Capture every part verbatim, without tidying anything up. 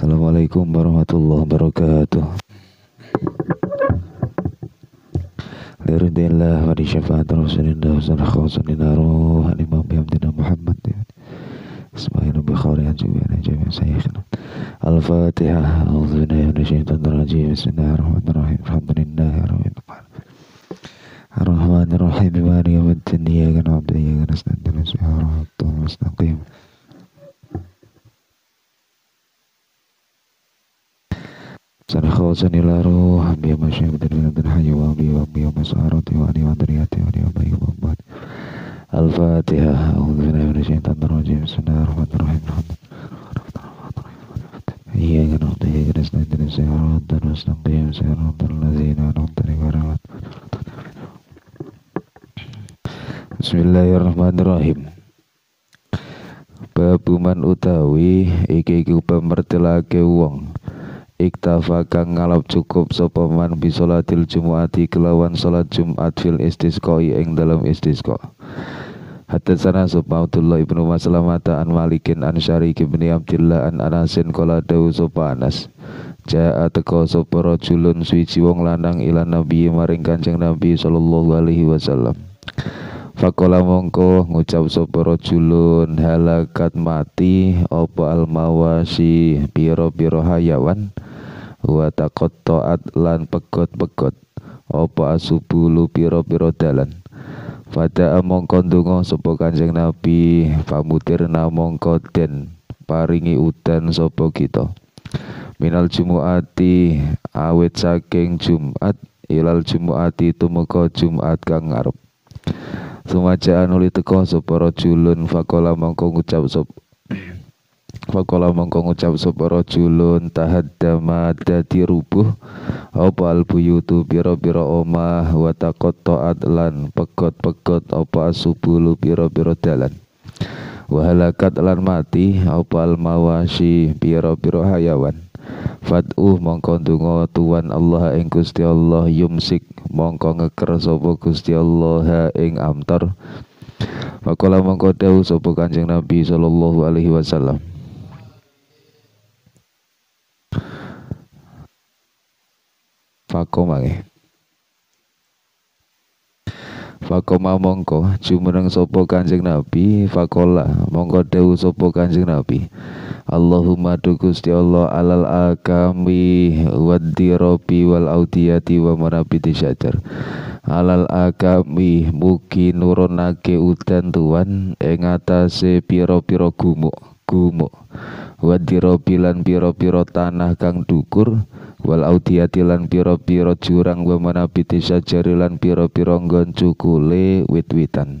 Assalamualaikum warahmatullahi wabarakatuh. Liridillah wa di syafaat Rasulillah wa sallallahu alaihi wa sallam bihamdina Muhammad Ismail Bukhari Anjubiana Jami'a Sayyidina Al-Fatihah. A'udzu billahi minasy syaithanir rajim. Bismillahirrahmanirrahim. Alhamdulillahi rabbil alamin. Ar-Rahmanir-Rahim. Maliki yaumiddin. Iyyaka na'budu wa iyyaka nasta'in. Ihdinas siratal mustaqim. Sanakhawasan ila ruh biya masyarakat dan hayya wa biya biya masarati wa ani wa dariyati wa ani wa bayi wa ba'd. Al-Fatihah. A'udzu billahi minasy syaithanir rajim. Bismillahirrahmanirrahim. Iyyaka na'budu wa iyyaka nasta'in. Ihdinas siratal mustaqim. Siratal ladzina an'amta alaihim. Bismillahirrahmanirrahim. Babuman utawi iki iku pemertelake wong iktafa kang ngalap cukup sapa man bi sholatil jumuati kelawan salat Jumat fil istisqai ing dalam istisqa. Hadatsana Abdullah ibnu Maslamata an Malikin an Syariki bin Abdillah an Anasin qala dawu sapa Anas. Ja'a teka sapa rajulun suci wong lanang ila Nabi maring Kanjeng Nabi sallallahu alaihi wasallam. Faqala mongko ngucap sapa rajulun halakat mati apa almawasi pira-pira hayawan wa taqatta'at lan pegot-pegot apa asubulu pira-pira dalan. Fada mongko ndonga sapa Kanjeng Nabi pamutirna mongko den paringi udan sapa kita minal jumuati awit saking Jumat ilal jumuati tumeka Jumat kang ngarep. Sumajaan uli teko sapa rajulun faqala mongko ngucap sapa faqala mongko ngucap sapa rajulun tahaddama dadi rubuh apa albuyutu pira-pira omah wa taqatta'at lan pegot-pegot apa asubulu pira-pira dalan wa halakat lan mati apa almawasi pira-pira hayawan. Fat'u mongko ndonga tuwan Allah ing Gusti Allah yumsik mongko ngeker sapa Gusti Allah ing amtar. Faqala mongko dawuh sapa Kanjeng Nabi sallallahu alaihi wasallam. Fakomange Fakoma mongko jumeneng sapa Kanjeng Nabi fakola mongko dawuh sapa Kanjeng Nabi Allahumma du Gusti Allah alal akami wadirabi wal audiyati wa marabiti syajar alal akami mugi nurunake udan tuan ing atase pira-pira gumuk gumuk wadirabi lan pira-pira tanah kang dukur wal audiyati lan pira-pira jurang wa marabiti syajar lan pira-pira nggon cukule wit-witan.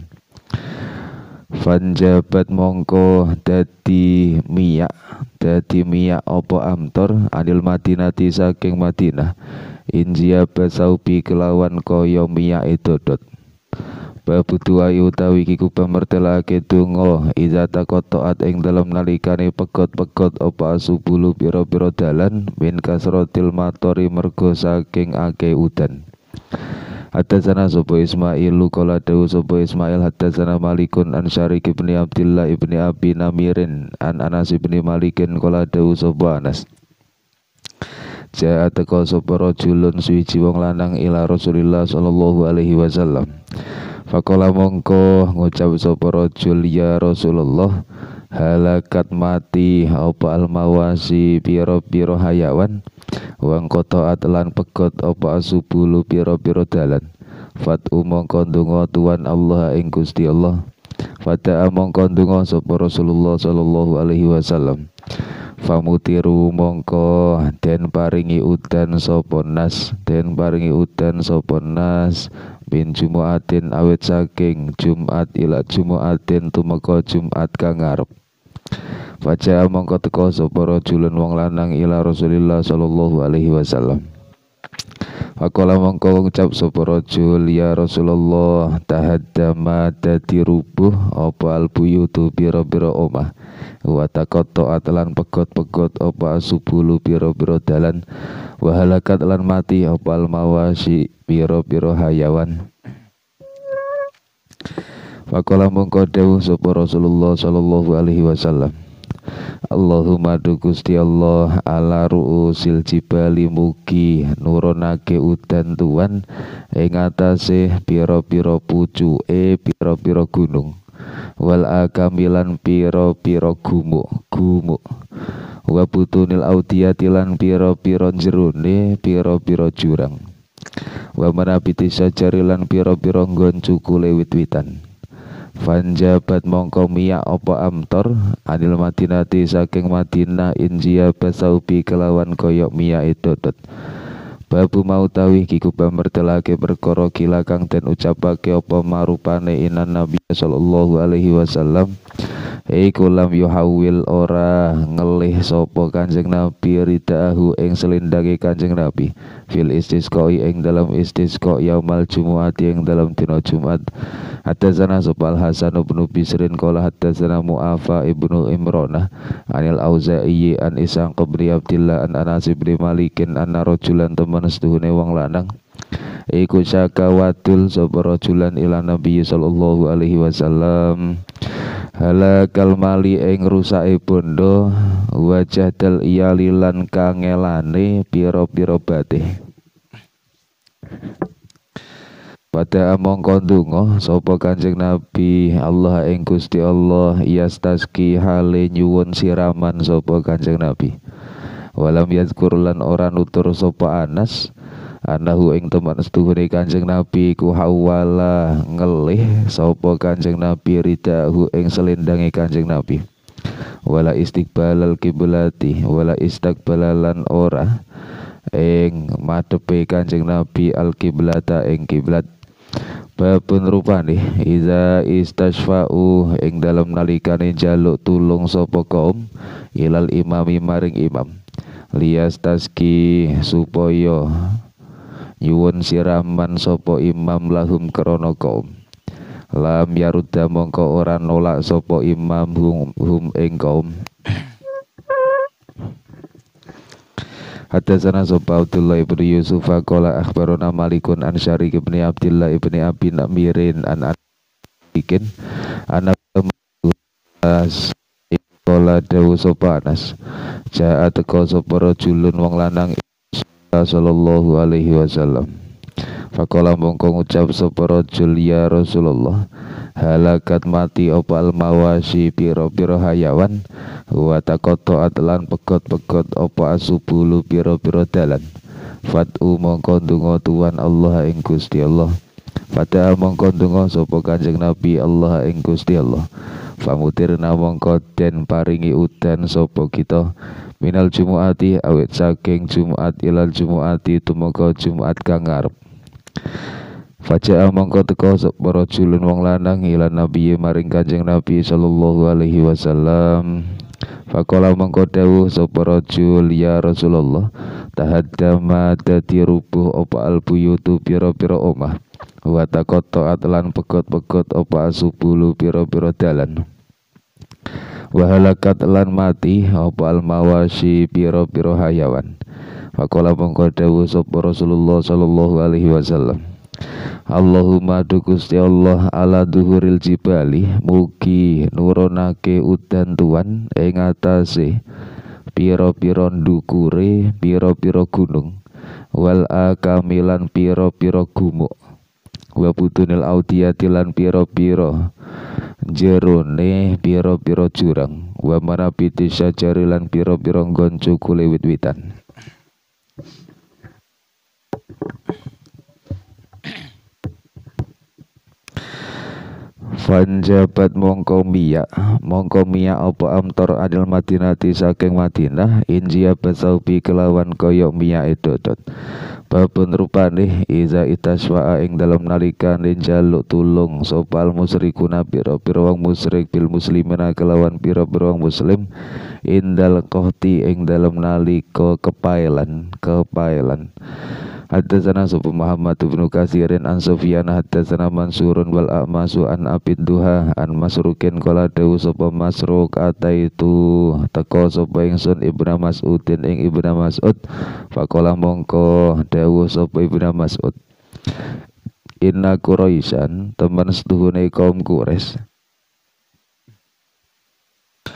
Fanjabat mongko dadi miyak dadi miyak opo amtor anil Madinati saking Madinah injia basaubi kelawan kaya miyak edodot. Babu duai utawi kiku pemertelake donga iza taqatta'at ing dalem nalikane pegot-pegot apa asubulu pira-pira dalan min kasratil matori mergo saking akeh udan. Hadatsana sapa Ismailu qala dawu sapa Ismail hadatsana Malikun an Syarik ibn Abdillah ibn Abi Namirin an Anas ibn Malikin qala dawu sapa Anas. Ja'a teka sapa rajulun suwiji wong lanang ila Rasulillah sallallahu alaihi wasallam. Faqala mongko ngucap sapa rajul ya Rasulullah halakat mati apa almawasi pira-pira hayawan wang kotoat lan pegot apa asubulu pira-pira dalan. Fat'u mongko ndonga tuan Allah ing Gusti Allah. Fada'a mongko ndonga sapa Rasulullah sallallahu alaihi wasallam. Famutiru mongko den paringi udan sapa nas den paringi udan sapa nas bin Jumu'atin awit saking Jumat ila Jumu'atin tumeka Jumat kang ngarep. Faja'a mongko teka sapa rajulun wong lanang ila Rasulillah sallallahu alaihi wasallam. Faqala mongko ngucap sapa rajul ya Rasulullah tahaddama dadi rubuh apa albuyutu pira-pira omah wa taqatta'at lan pegot-pegot apa asubulu pira-pira dalan wa halakat lan mati apa almawasi pira-pira hayawan. Faqala mongko dawuh sapa Rasulullah sallallahu alaihi wasallam Allahumma du Gusti Allah ala ruusil jibali mugi nurunake udan tuan ing atase pira-pira pucuke pira-pira gunung wal akamilan pira-pira gumuk gumuk wa butunil audiyati lan pira-pira jerone pira-pira jurang wa manabiti sajari lan pira-pira nggon cukule wit-witan. Fanjabat mongko miyak apa amtor anil madinati saking Madinah injia basaubi kelawan koyok miyak edodot. Babu mau tawih kiku bamertelake perkara kila kang den ucapake apa marupane inan Nabi sallallahu alaihi wasallam. Iku lam yuhawil ora ngelih sapa Kanjeng Nabi ridahu ing selindange Kanjeng Nabi fil istisqa ing dalam istisqa yaumal jumuati ing dalam dina Jumat. Hadatsana Subal Hasan bin Bisrin qala hadatsana Mu'afa ibnu Imranah anil Auza'i an Isang qabri Abdillah an Anas bin Malikin anna rajulan temen setuhune wong lanang iku syakawatul sapa rajulan ila Nabi sallallahu alaihi wasallam halakal mali ing rusake bondo wajah dal iyalilan kangelane pira-pira batih. Pada mongko ndonga sapa Kanjeng Nabi Allah ing Gusti Allah yastaski hale nyuwun siraman sapa Kanjeng Nabi. Walam yazkur lan ora nutur sapa Anas anahu ing teman setuhune Kanjeng Nabi ku hawala ngelih sapa Kanjeng Nabi ridahu ing selendange Kanjeng Nabi. Wala istiqbalal kiblati wala istaqbalalan ora ing madhepe Kanjeng Nabi al kiblata ing kiblat. Babun rupane iza istashfa'u ing dalam nalikane jaluk tulung sapa kaum ilal imami maring imam liyas taski supaya nyuwun siraman sapa imam lahum krana kaum lam yarudda mongko ora nolak sapa imam hum, hum ing kaum. Hadatsana sapa Abdullah ibn Yusuf qala akhbarana Malikun an Syarik ibn Abdullah ibn Abi Namirin an Abikin anak Anas qala dawu sapa Anas jaa teka sapa rajulun wong lanang sallallahu alaihi wasallam faqala mongko ngucap sapa rajul ya Rasulullah halakat mati opal mawasi piro-piro hayawan wa taqatta'at lan pegot-pegot apa asubulu piro-piro dalan fatu mongko ndonga tuan Allah ing Gusti Allah fata mongko ndonga sapa Kanjeng Nabi Allah ing Gusti Allah famutirna mongko den paringi udan sapa kita minal jumuati awit saking Jumat ilal jumuati tumeka Jumat kang ngarep. Faja'a mongko teka sapa rajulun wong lanang ila Nabi maring Kanjeng Nabi sallallahu alaihi wasallam. Faqala mongko dawuh sapa rajul ya Rasulullah tahaddama dadi rubuh apa albuyutu pira-pira omah wa taqatta'at lan pegot-pegot apa asubulu pira-pira dalan wa halakat lan mati apa almawasi pira-pira hayawan. Faqala mongko dawuh sapa Rasulullah sallallahu alaihi wasallam Allahumma du Gusti Allah ala duhuril jibali mugi nurunake udan tuan ing atase pira-pira ndukure pira-pira gunung wal akamilan pira-pira gumuk wa butunil audiyati lan pira-pira jerone pira-pira jurang wa marabiti syajari lan pira-pira nggon cukule wit-witan. Fanjabat mongko miyak mongko miyak apa amtor adil Madinati saking Madinah injia basaubi kelawan koyok miyak edodot. Babun rupane iza itaswa'a ing dalam nalikan jaluk tulung sopal musyrikuna pira-pira wong musyrik bil muslimina kelawan pira-pira wong muslim indal kohti ing dalam nalika kepailan kepailan. Hadatsana Subu Muhammad bin Katsirin an Sufyan hadatsana Mansurun wal A'masu an Abid Duha an Masrukin qala dawu sapa Masruk ataitu teka sapa ingsun Ibnu Mas'udin ing Ibnu Mas'ud faqala mongko dawu sapa Ibnu Mas'ud inna Quraisyan teman setuhune kaum Quraisy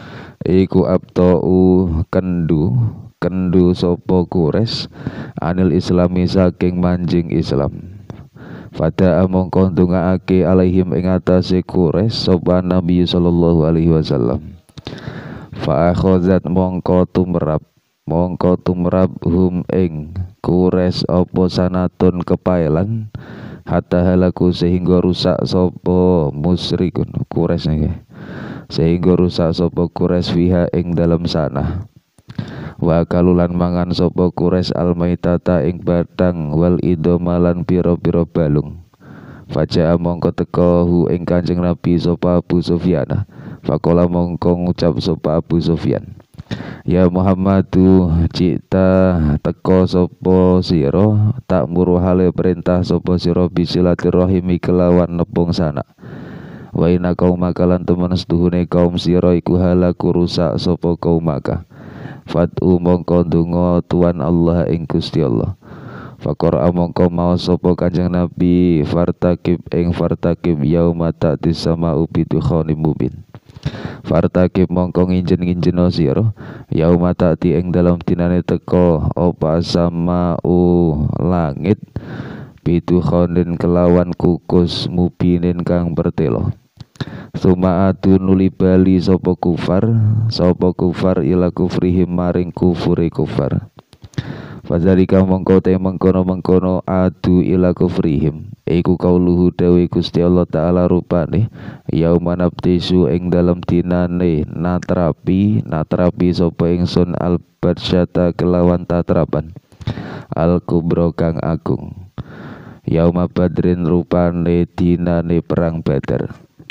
iku abtau kendu kendu sapa Quraisy anil islami saking manjing Islam. Fada mongko ndongaake alaihim ing atase Quraisy sapa Nabi sallallahu alaihi wasallam. Fa akhazat mongko tumrap mongko tumrap hum ing Quraisy apa sanatun kepaelan hatta halaku sehingga rusak sapa musyrikun Quraisy nggih. Sehingga rusak sapa Quraisy fiha ing dalam sana. Wa kalulan mangan sapa Quraisy almaitata ing batang wal idomalan pira-pira balung. Faja mongko teka hu ing Kanjeng Nabi sapa Abu Sufyan. Faqala mongko ngucap sapa Abu Sufyan, ya Muhammadu cita teka sapa sira tak muru hale perintah sapa sira bisilaturahimi kelawan nepung sanak. Wa inna qauma kalan temen setuhune kaum sira iku halaku rusak sapa kaum maka. Fatu mongko ndonga Tuhan Allah ing Gusti Allah. Faqara mongko maos sapa Kanjeng Nabi fartakib ing fartakib yauma ta'tis sama'u bidukhanim mubin. Fartakib mongko nginjen-nginjeno sira yauma ta'ti ing dalam dinane teka apa sama'u langit bidukhanin kelawan kukus mubinin kang bertelo. Suma adu nuli bali sapa kufar sapa kufar ila kufrihim maring kufure kufar. Fadzalika mongko te mengkono-mengkono adu ila kufrihim iku kauluhu dawe Gusti Allah taala rupane yauma nabtisu ing dalam dinane natrapi natrapi sapa ingsun al badsyata kelawan tatrapan al kubra kang agung. Yauma badrin rupane dinane perang Badar.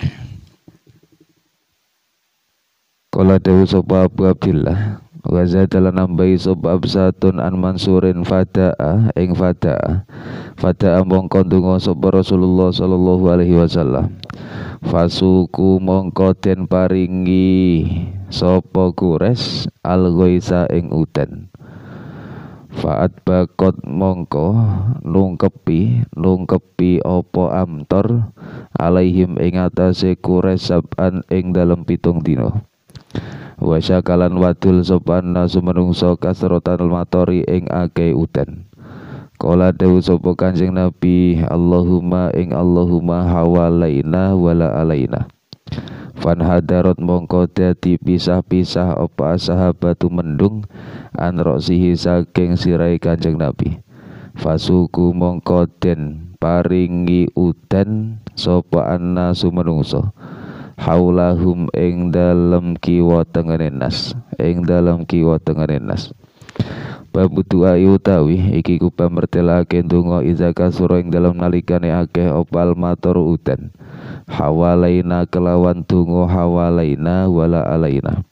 Kala dawu sapa Abu Abdillah wa zadalan nambahi sapa absatun an Mansurin fadaa ing fadaa fadaa mongko ndonga sapa Rasulullah sallallahu alaihi wasallam. Fasuku mongko den paringi sapa Quraisy al ghaisa ing udan. Faat bakot mongko nungkepi nungkepi opo amtor alaihim ing atase Quraisy saban ing dalem pitung dina. Wasyakalan wadul sopan nasu menungso kasrotan matori ing akeh udan. Kala dewu sapa Kanjeng Nabi Allahumma ing Allahumma hawalaina wala alaina. Fan hadarot mongko dadi pisah-pisah apa sahabatu mendung an roksihi saking sirai Kanjeng Nabi. Fasuku mongko den paringi udan sapa annasu menungso haulahum ing dalem kiwa tengene nas ing dalem kiwa tengene nas. Bab doa utawi iki ku pamertelake ndonga izaka sura ing dalem nalikane akeh opal matur udan hawalaina kelawan donga hawalaina wala alaina.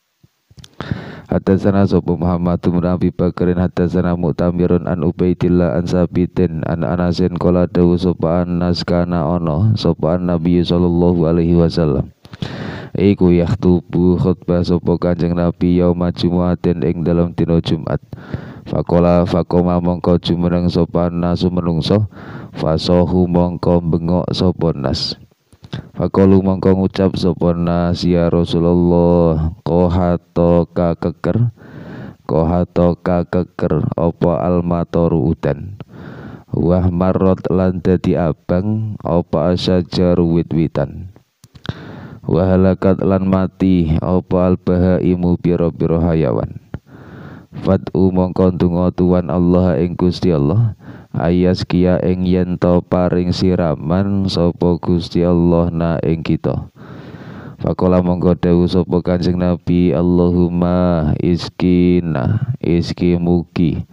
Hadatsana sapa Muhammad bin Abi Bakrin hadatsana Mu'tamirun an Ubaidillah an Sabitin an Anasin qala dawu sapa Anas kana ana sapa Nabi sallallahu alaihi wasallam iku yaktubu khutbah sapa Kanjeng Nabi yauma Jumu'atin ing dalam dina Jumat. Faqala faqoma mongko jumeneng sapa nasu menungso fasohu mongko bengok sapa nas. Faqalu mongko ngucap sapa nas ya Rasulullah qahato ka keker qahato ka keker apa almatoru udan wah marot lan dadi abang apa asyajar wit-witan wahalakat lan mati apa albahaimu pira-pira hayawan. Fad'u mongko ndonga Tuhan Allah ing Gusti Allah ayas kia ing yen to paring siraman sapa Gusti Allah na ing kita. Faqala mongko dawuh sapa Kanjeng Nabi Allahumma iskina iski mugi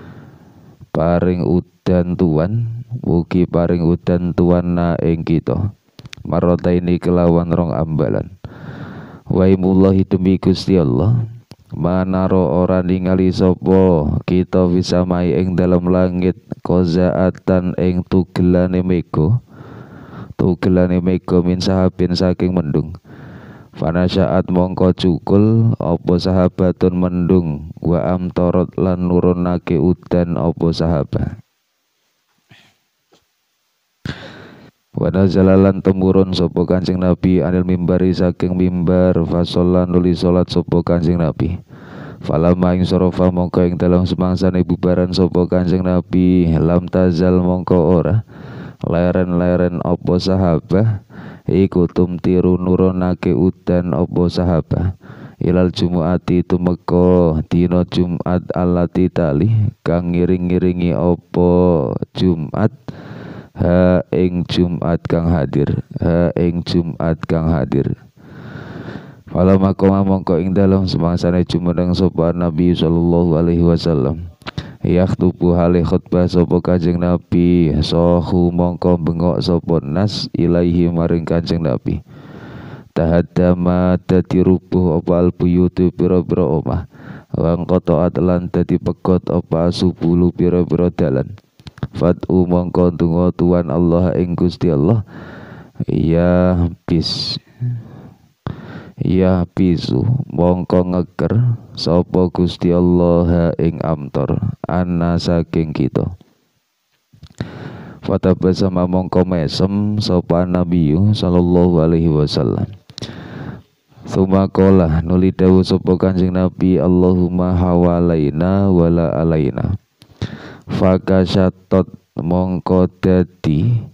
paring udan Tuhan mugi paring udan Tuhan na ing kita. Marota ini kelawan rong ambalan. Waimullahi demi Gusti Allah manaro ora ningali sapa kita bisa mai ing dalam langit kozaatan ing tugelane mega tugelane mega min sahabin saking mendung. Fanasyaat mongko cukul apa sahabatun mendung wa amtorot lan nurunake udan apa sahabat. Wa nazalalan temurun sapa Kanjeng Nabi anil mimbari saking mimbar fasolan nuli salat sapa Kanjeng Nabi. Falamma ing sorofa mongko ing dalam semangsane bubaran sapa Kanjeng Nabi lam tazal mongko ora leren-leren apa sahabah iku tumtiru nuronake udan apa sahabah ilal jumuati tumeka dina Jumat allati tali kang ngiring-ngiringi apa Jumat ha ing Jumat kang hadir ha ing Jumat kang hadir. Fala makoma mongko ing dalem semangsane jumeneng sapa Nabi sallallahu alaihi wasallam yakhtubu hale khutbah sapa Kanjeng Nabi sahu mongko bengok sapa nas ilaihi maring Kanjeng Nabi. Tahaddama dadi rubuh apa albuyutu pira-pira omah wang qata'at lan dadi pegot apa subulu pira-pira dalan. Fat'u mongko ndonga tuan Allah ing Gusti Allah ya bis ya bisu mongko ngeker sapa Gusti Allah ing amtor ana saking kita. Fatabasama mongko mesem sapa Nabi sallallahu alaihi wasallam. Sumakola nuli dawuh sapa Kanjeng Nabi Allahumma hawalaina wala alaina. Fakasyatot mongko dadi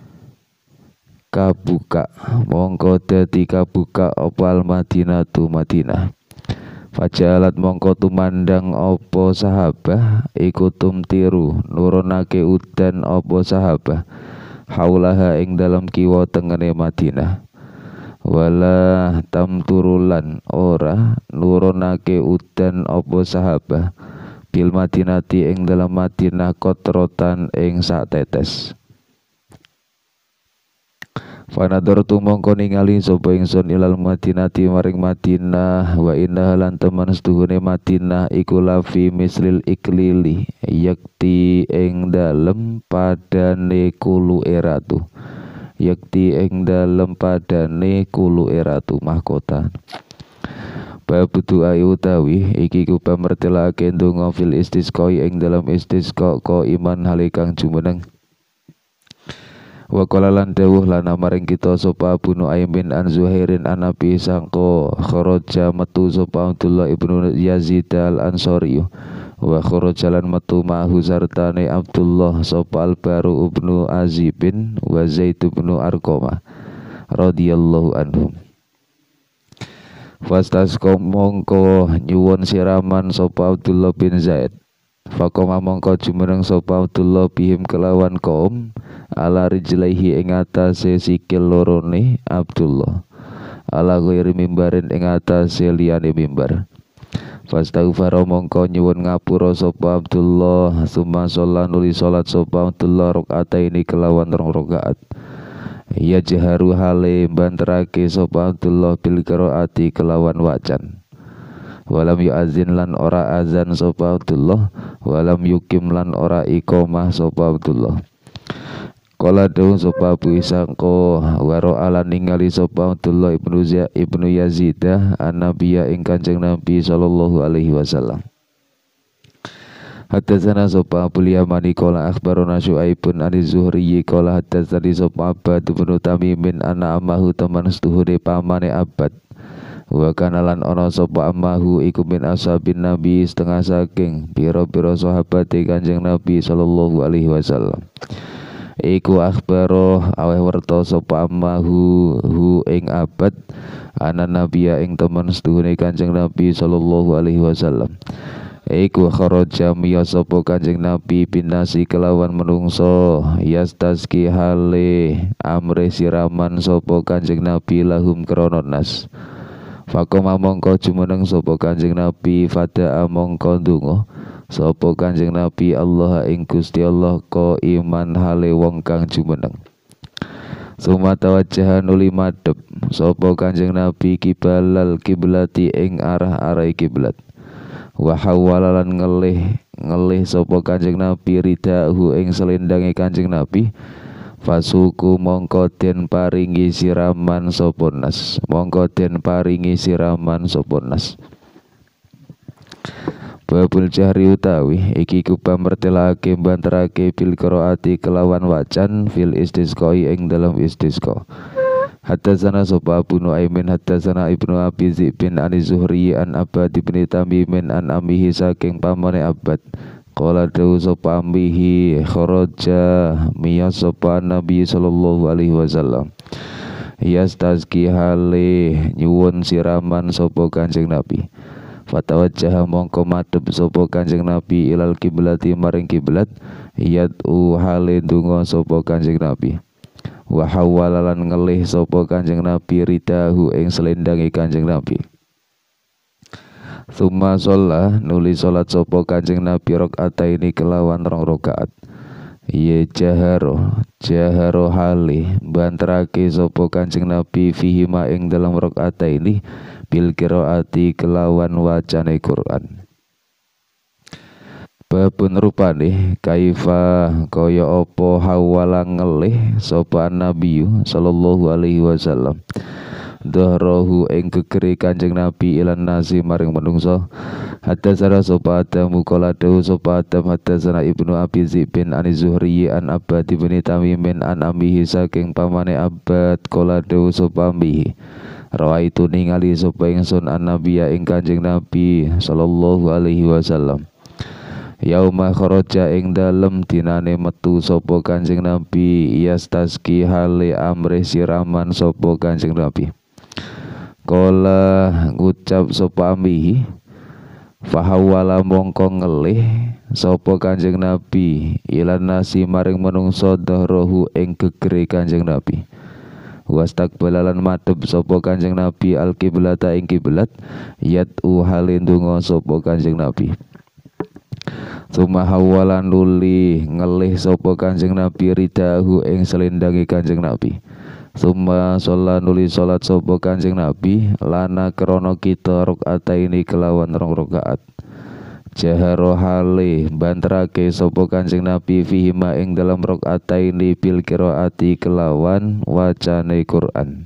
kabuka mongko dadi kabuka opal Madinatu Madinah. Fajalat mongko tumandang opo sahabah iku tumtiru nurunake udan opo sahabah haulaha ing dalam kiwa tengene Madinah. Wala tamturulan ora nurunake udan opo sahabah bil Madinati ing dalam Madinah kotrotan ing sak tetes. Fanadortu mongko ningali sapa ingsun ilal Madinati maring Madinah wa inna lan teman setuhune Madinah iku lafi mislil iklili yakti ing dalem padane kulu eratu yakti ing dalem padane kulu eratu mahkota. Bab doa utawi iki ku pamertelake ndonga fil istisqa ing dalam istisqa ko iman halikang jumeneng. Wa qala lan dawuh lana maring kita sapa Abu Nuaimin an Zuhairin an Nabi sangko kharaja metu sapa Abdullah ibnu Yazid al Ansari wa kharaja lan metu ma'hu sartane Abdullah sapa Al Baru ibnu Azibin wa Zaid ibnu Arqamah radhiyallahu anhum. Fastasqa mongko nyuwun siraman sapa Abdullah bin Zaid. Fakoma mongko jumeneng sapa Abdullah bihim kelawan kaum ala rijlaihi ing atase sikil lorone Abdullah ala ghairi mimbarin ing atase liyane mimbar. Fastaghfara mongko nyuwun ngapura sapa Abdullah summa sholat nuli salat sapa Abdullah rakaataini kelawan rong rakaat. Ya jaharu hale banterake sapa Abdullah bil qiraati kelawan wacan. Walam yu'azin lan ora azan sapa Abdullah walam yukim lan ora iqamah sapa Abdullah. Kala dawuh sapa Abu Isaqo waro ala ningali sapa Abdullah ibnu Zaid ibnu Yazid an-Nabiyya ing Kanjeng Nabi sallallahu alaihi wasallam. Hadatsana sapa Abu Yamani qala akhbarana Syu'aibun an-Zuhri qala hadatsani sapa Abbad bin Tamimin ana amahu teman setuhure pamane Abbad. Wa kana lan ana sapa amahu iku min ashabin Nabi setengah saking pira-pira sahabat Kanjeng Nabi sallallahu alaihi wasallam. Iku akhbaro aweh werta sapa amahu hu ing Abbad ana Nabiya ing temen setuhune Kanjeng Nabi sallallahu alaihi wasallam. Iku kharaja miya sapa Kanjeng Nabi binasi kelawan menungso yastaski hale amre siraman sapa Kanjeng Nabi lahum krana nas. Fakoma mongko jumeneng sapa Kanjeng Nabi fada mongko ndonga sapa Kanjeng Nabi Allah ing Gusti Allah ko iman hale wong kang jumeneng. Sumata wajah nuli madhep sapa Kanjeng Nabi kibalal kiblati ing arah-arah kiblat. Wa hawalalan ngelih ngelih sapa Kanjeng Nabi ridahu ing selendange Kanjeng Nabi. Fasuku mongko den paringi siraman sapa nas mongko den paringi siraman sapa nas. Babul jahri utawi iki kubah mertelake banterake bil qiraati kelawan wacan fil istisqai ing dalam istisqa. Hadatsana sapa Abu Nuaimin hadatsana Ibnu Abi Dzib bin Ani Zuhri an Abbad bin Tamim an amihi saking pamane Abbad. Qala dawu sapa ambihi kharaja miyas sapa Nabi sallallahu alaihi wasallam. Yastazki hale nyuwun siraman sapa Kanjeng Nabi. Fatawajjaha mongko madhep sapa Kanjeng Nabi ilal kiblati maring kiblat yad'u hale donga sapa Kanjeng Nabi. Wa hawalalan ngelih sapa Kanjeng Nabi ridahu ing selendange Kanjeng Nabi. Tsumma sholla nuli salat sapa Kanjeng Nabi rakaataini kelawan rong rakaat. Ye jaharo jaharo hale banterake sapa Kanjeng Nabi fihima ing dalam rakaataini bil qiraati kelawan wacane Quran. Babun rupane kaifa kaya apa hawala ngelih sapa Nabi sallallahu alaihi wasallam dhahrahu ing gegere Kanjeng Nabi ilan nasi maring menungso. Hadatsana sapa Adam qala dawu sapa Adam hadatsana Ibnu Abi Dzib bin Ani Zuhri an Abbad bin Tamim an amihi saking pamane Abbad qala dawu sapa ambihi rawaitu ningali sapa ingsun an Nabiya ing Kanjeng Nabi sallallahu alaihi wasallam. Yauma kharaja ing dalem dinane metu sapa Kanjeng Nabi yastaski hale amrih siraman sapa Kanjeng Nabi. Kala ngucap sapa ambihi fahawala mongko ngelih sapa Kanjeng Nabi ilan nasi maring menungso dhahrohu ing gegere Kanjeng Nabi. Wastaqbalalan madhep sapa Kanjeng Nabi al kiblata ing kiblat yad'u hale ndonga sapa Kanjeng Nabi. Tsumma hawalan luli ngelih sapa Kanjeng Nabi ridahu ing selendange Kanjeng Nabi. Tsumma sholla nuli salat sapa Kanjeng Nabi lana krana kita rakaataini kelawan rong rakaat. Jaharo hale banterake sapa Kanjeng Nabi fihima ing dalam rakaataini bil qiraati kelawan wacane Quran.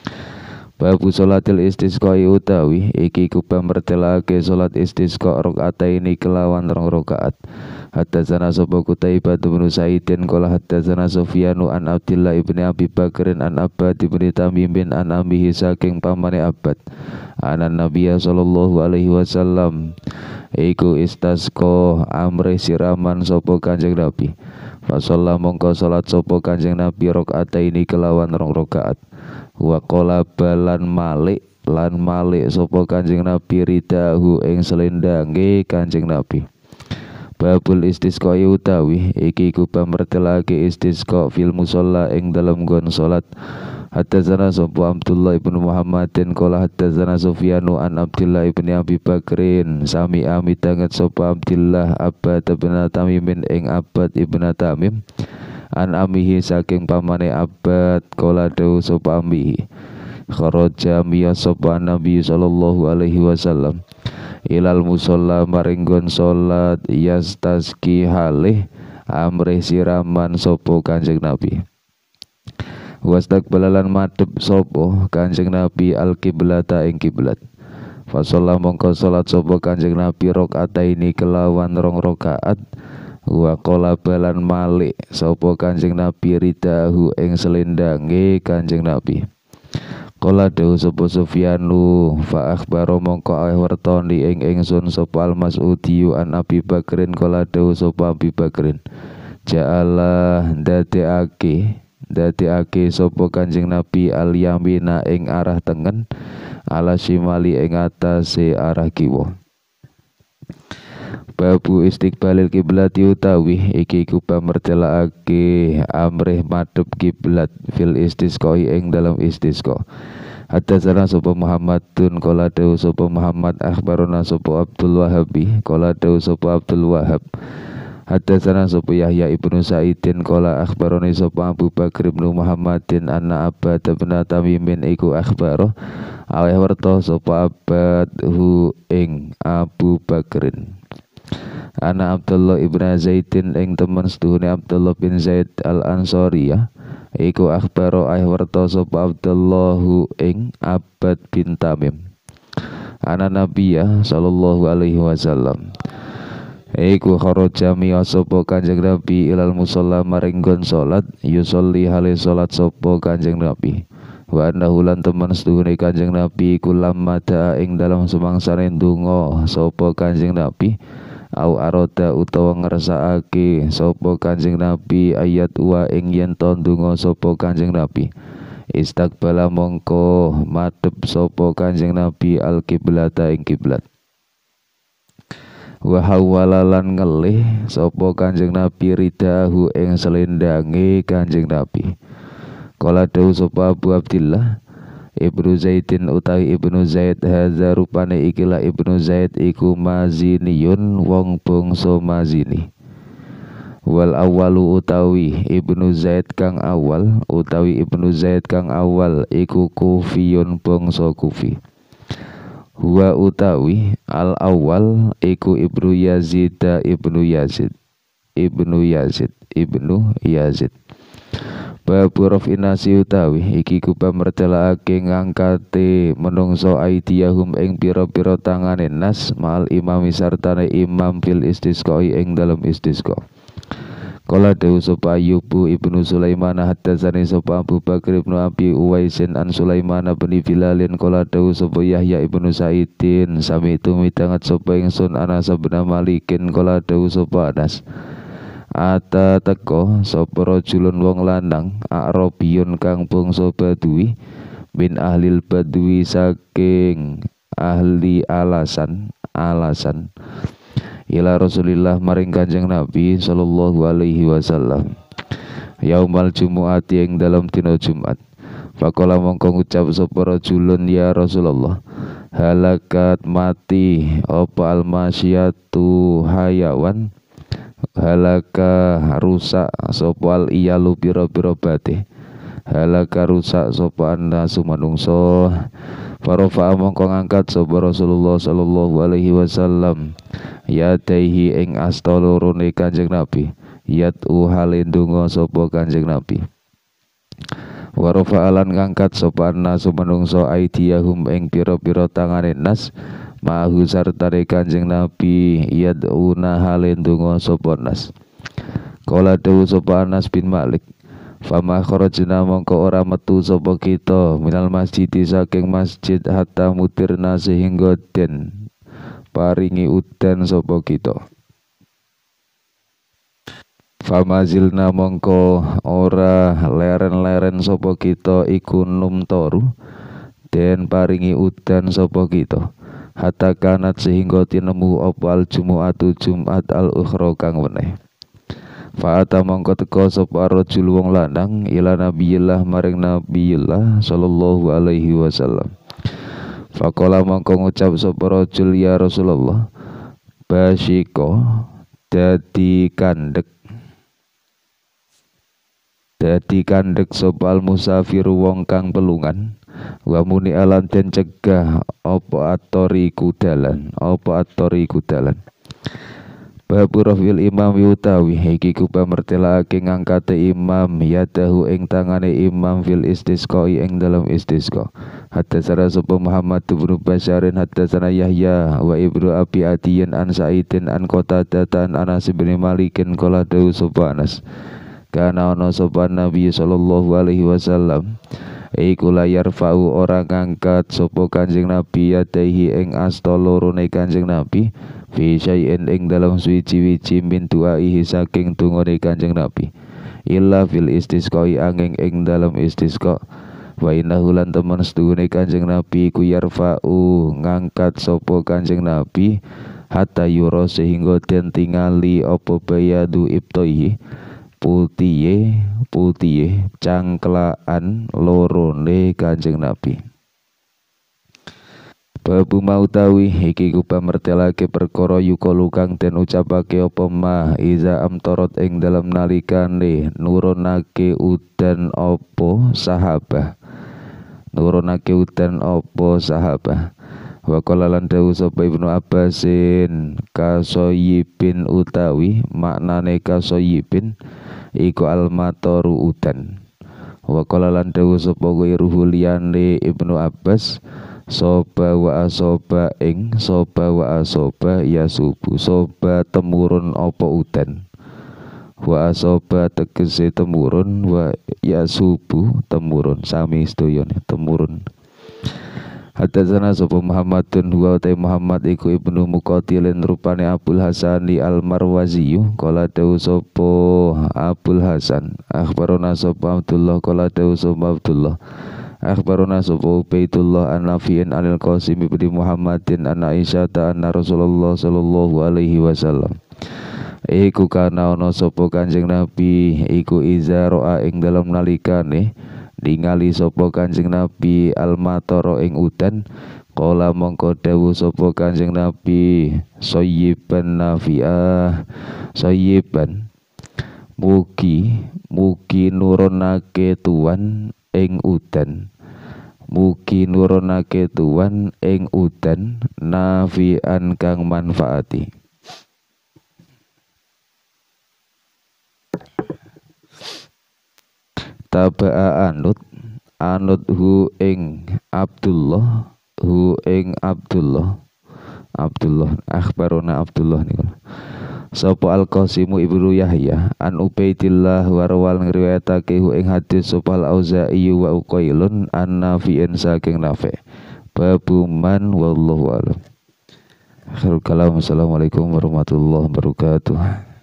Babu sholatil istisqa utawi iki kubah mertelake salat istisqa rakaataini kelawan rong rakaat. Hadatsana sapa Qutaibah bin Sa'idin qala hadatsana Sufyanu an Abdillah ibni Abi Bakrin an Abbad bin Tamim bin an amihi saking pamane Abbad. Anan Nabiya sallallahu alaihi wasallam iku istasqa amre siraman sapa Kanjeng Nabi. Fasalla mongko salat sapa Kanjeng Nabi rakaataini kelawan rong rakaat. Wa qala balan malik lan malik sapa Kanjeng Nabi ridahu ing selendange Kanjeng Nabi. Babul istisqa utawi iki kubah mertelake istisqa fil musalla ing dalam nggon salat. Hadatsana sapa Abdullah ibnu Muhammadin qala hadatsana Sufyanu an Abdillah ibni Abi Bakrin sami amit tangat sapa Abdillah Abbad bin Tamim ing Abbad ibn Tamim an amihi saking pamane Abbad qala dawu sapa amihi kharaja miya sapa Nabi sallallahu alaihi wasallam ilal musalla maringgon salat yastaski halih amrih siraman sapa Kanjeng Nabi. Wastaqbalalan madhep sapa Kanjeng Nabi al kiblata ing kiblat. Fasalla mongko salat sapa Kanjeng Nabi rakaataini kelawan rong rakaat. Wa qala balan malik sapa Kanjeng Nabi ridahu ing selendange Kanjeng Nabi. Qala dawu sapa Sufyanu fa akhbaro mongko aweh wertoni ing ingsun sapa Al Mas'udiyu an Abi Bakrin qala dawu sapa Abi Bakrin ja'ala dadekake dadekake sapa Kanjeng Nabi al yamina ing arah tengen ala shimali ing atase arah kiwa. Babu istiqbalil kiblat utawi iki kubah mertelake amrih madhep kiblat fil istisqa ing dalam istisqa. Hadatsana sapa Muhammadun qala dawu sapa Muhammad akhbarana sapa Abdul Wahhabi qala dawu sapa Abdul Wahhab. Hadatsana sapa Yahya ibnu Sa'idin qala akhbarani sapa Abu Bakr ibnu Muhammadin anna Abbad bin Tamim iku akhbaro aweh werta sapa Abbad hu ing Abu Bakrin. Ana Abdullah ibn Zaidin ing temen seduhune Abdullah bin Zaid al-Ansari ya iku akhbaro ayah werta sapa Abdullahu ing Abbad bin Tamim ana Nabiya sallallahu alaihi wasallam Iku kharaja miya sapa Kanjeng Nabi ilal musalla maring nggon salat yusolli hale salat sapa Kanjeng Nabi. Wa annahu lan temen setuhune Kanjeng Nabi iku lamma da'a ing dalam sumangsane ndonga sapa Kanjeng Nabi au aroda utawa ngersakake sapa Kanjeng Nabi ayat wa ing yen to ndonga sapa Kanjeng Nabi. Istaqbala mongko madhep sapa Kanjeng Nabi al kiblata ing kiblat. Wa hawalalan ngelih sapa Kanjeng Nabi ridahu ing selendange Kanjeng Nabi. Kala dawuh sapa Abu Abdillah Ibnu Zaidin utawi Ibnu Zaid hadza rupane ikilah Ibnu Zaid iku maziniyun wong bangsa Mazini. Wal awalu utawi Ibnu Zaid kang awal utawi Ibnu Zaid kang awal iku Kufiyun bangsa Kufi. Huwa utawi al awal iku Ibnu Yazid Ibnu Yazid Ibnu Yazid Ibnu Yazid. Babu rafinasi utawi iki ku pamertelake ngangkate menungso aidiyahum ing pira-pira tangane nas mal imam sartane imam fil istisqa ing dalam istisqa. Kala dewu sapa Ayyubu Ibnu Sulaiman haddatsani sapa Abu Bakar Ibnu Abi Uwaisin an Sulaiman bin Bilalin kala dewu sapa Yahya Ibnu Sa'idin sami itu mitangat sapa ingsun Anas bin Malikin kala dewu sapa Anas ata teko sapa rajulun wong lanang Arabiyun kang bangsa Badui min ahlil Badui saking ahli alasan alasan ila Rasulillah maring Kanjeng Nabi sallallahu alaihi wasallam yaumal jumu'ati ing dalam dina Jumat. Faqala mongko ngucap sapa rajulun ya Rasulullah halakat mati apa almasyatu hayawan halaka rusak sapa al iyalu pira-pira batih halaka rusak sapa annasu manungso. Farofa mongko ngangkat sapa Rasulullah sallallahu alaihi wasallam yadaihi ing asta lorone Kanjeng Nabi yatu hale ndonga sapa Kanjeng Nabi. Warofa alan ngangkat sapa annasu manungso aidiyahum ing pira-pira tangane nas mahu sartane Kanjeng Nabi yaduna hale ndonga sapa nas. Kala dewu sapa Anas bin Malik fama kharajna mongko ora metu sapa kita minal masjid saking masjid hatta mutirna sehingga den paringi udan sapa kita. Famazilna mongko ora leren-leren sapa kita iku numtoru den paringi udan sapa kita. Hatta kanat sehingga tinemu apa al jumu'atu Jumat al ukhra kang weneh. Fa'ata mongko teka sapa rajul wong lanang ila nabiyillah maring nabiyillah sallallahu alaihi wasallam. Faqala mongko ngucap sapa rajul ya Rasulullah basyiko dadi kandhek dadi kandhek sapa al musafir wong kang pelungan wa muni alan den cegah apa atori kudalan apa atori kudalan. Babu rafil imam yutawi iki ku pamertelake ngangkate imam yadahu ing tangane imam fil istisqa ing dalam istisqa. Haddatsana sapa Muhammad bin Basyarin haddatsana Yahya wa Ibnu Abi Adiyin an Sa'idin an Qatadah an Anas bin Malikin qala dawu sapa Anas kana ana sapa Nabi sallallahu alaihi wasallam iku layar fa'u orang ngangkat sapa Kanjeng Nabi yadaihi ing asta lorone Kanjeng Nabi fi syai'in ing dalam suci-wici min du'aihi saking tungone Kanjeng Nabi illa fil istisqa angin ing dalam istisqa. Wa innahu lan temen sedune Kanjeng Nabi ku yarfa'u ngangkat sapa Kanjeng Nabi hatta yura sehingga den tingali apa bayadu ibtaihi putiye putiye cangklaan lorone Kanjeng Nabi. Babu mautawi iki ku pamertelake perkara yukalu kang den ucapake apa ma iza amtorot ing dalam nalikane nurunake udan apa sahabah nurunake udan apa sahabah. Wa qala lan dawu sapa Ibnu Abbasin kasoyibin utawi maknane kasoyibin iku almatoru udan. Wa qala lan dawu sapa ghairuhu liyane Ibnu Abbas soba wa asoba ing soba wa asoba ya subuh soba temurun opo udan wa asoba tegese temurun wa ya subuh temurun sami sedoyon temurun. Hadatsana sapa Muhammadun wa ta Muhammad iku ibnu Muqatilin rupane Abdul Hasan li Al-Marwazi qala dawu sapa Abdul Hasan akhbarona sapa Abdullah qala dawu sapa Abdullah akhbarona sapa Ubaidullah an Nafi'in anil Qasim bin Muhammadin an Aisyah anna Rasulullah sallallahu alaihi wasallam iku kana ana sapa Kanjeng Nabi iku iza roa ing dalam nalikane ningali sapa Kanjeng Nabi al-matara ing udan kala mongko dawuh sapa Kanjeng Nabi sayyiban nafi'ah sayyiban mugi mugi nurunake tuan ing udan mugi nurunake tuan ing udan nafi'an kang manfaati. Taba'a anut anut hu ing Abdullah hu ing Abdullah Abdullah akhbarona Abdullah niku sapa Al-Qasimu ibnu Yahya an Ubaidillah warwal ngriwayatake hu ing hadis sapa Al-Auza'i wa Uqailun an Nafi'in saking Nafi' babu man wallahu a'lam. Akhirul kalam. Assalamualaikum warahmatullahi wabarakatuh.